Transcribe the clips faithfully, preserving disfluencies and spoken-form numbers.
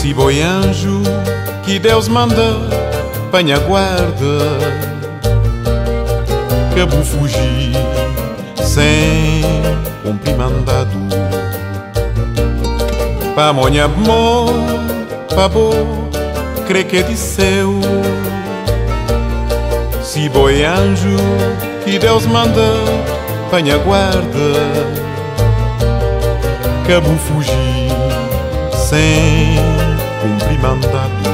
Se boi anjo que Deus manda, panha guarda, que vou fugir sem cumprir mandado. Pa monha mo, pa bo, crê que disseu. Se boi anjo que Deus manda, panha guarda, que vou fugir sem cumprir mandado.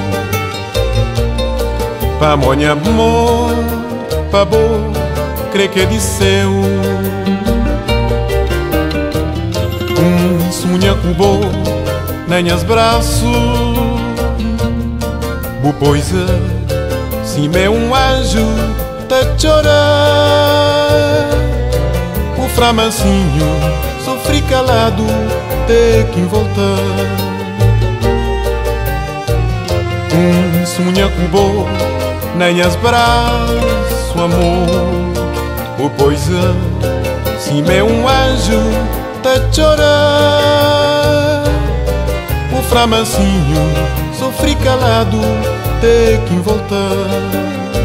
Pa monha mo, pa bo, crê que disseu. Um sonha cubo, nem as braços, bo poisa, se me um anjo te chorar. O framancinho sofri calado, te que voltar. Um sonha cubo, nem as braços, amor, o poisa, se me um anjo te chorar. O framancinho sofri calado, te que voltar.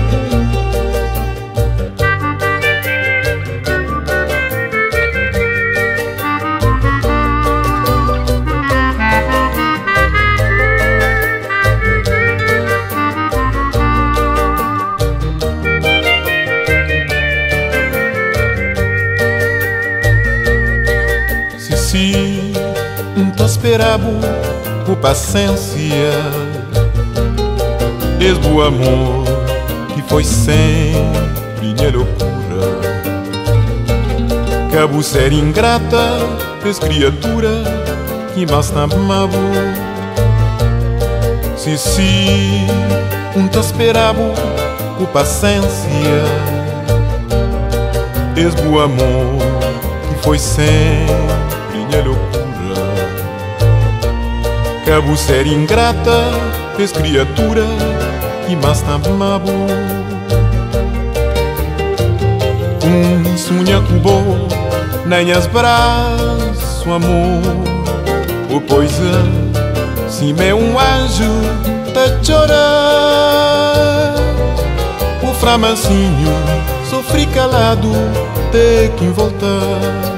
Se não te esperava com paciência, és o amor que foi sempre minha loucura. Cabo ser ingrata, és criatura que mais não amava. Se se não te esperava com paciência, és o amor que foi sempre minha loucura. Cabo ser ingrata, és criatura que mais não amava. Um sonha cubo, nem as braços, amor, o poisa, se me um anjo te chorar. O framancinho sofri calado, te que voltar.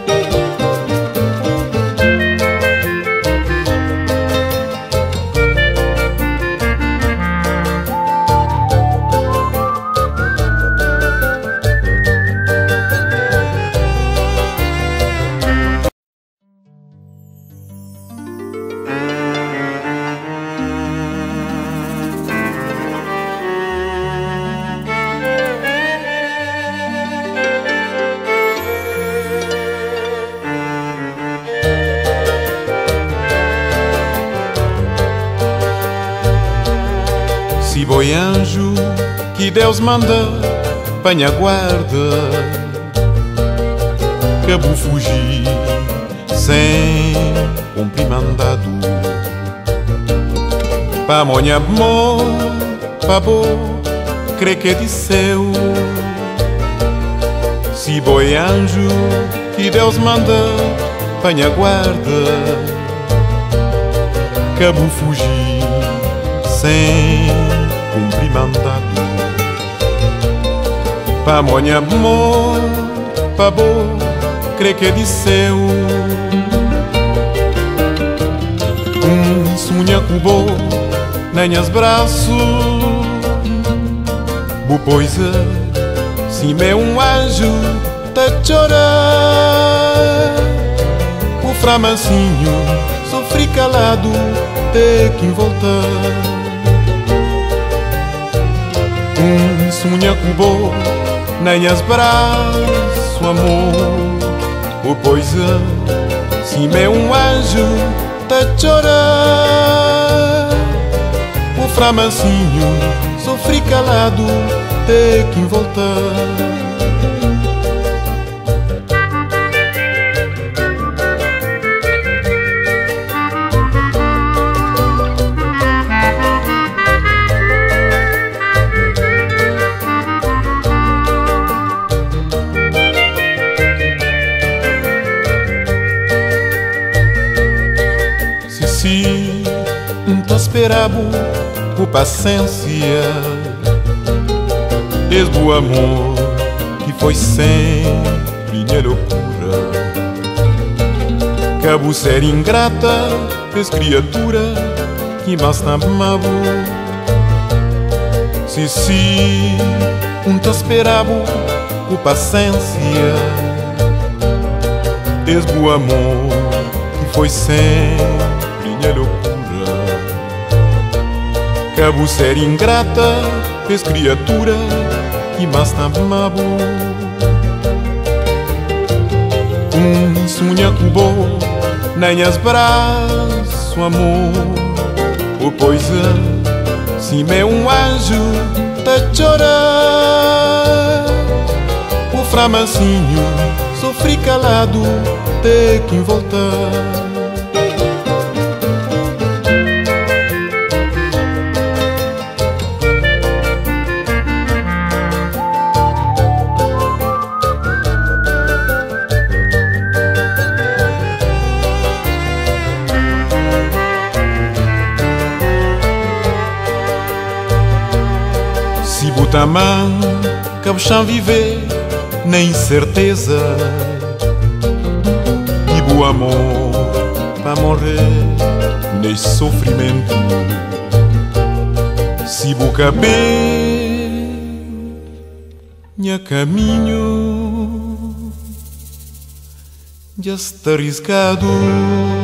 Se boi anjo que Deus manda, panha guarda, que vou fugir sem cumprir mandado. Pa monha mo, pa bo, crê que disseu. Se boi anjo que Deus manda, panha guarda, que vou fugir sem cumprir mandado. Pa monha mo, pa bo, crê que disseu. Um sonha cubo, nem as braços, bo poisa, se me um anjo te chorar. O framancinho sofri calado, te que voltar. Um sonha cubo, nem as braços, amor, o poisa, se me um anjo te chorar. O framancinho sofri calado, te que voltar. esperava com paciência. És o amor que foi sempre minha loucura. Cabo ser ingrata, és criatura que mais te amava. Se se um te esperava com paciência, és o amor que foi sempre minha loucura. Cabo ser ingrata, és criatura que mais te amava. Um sonha com bom, nem as braços, amor. Ou poisa, se me um anjo te chorar. O framancinho sofri calado, ter que voltar. Se botar a mão, que o chão viver na incerteza. E o amor para morrer neste sofrimento. Se boca bem, minha caminho já está arriscado.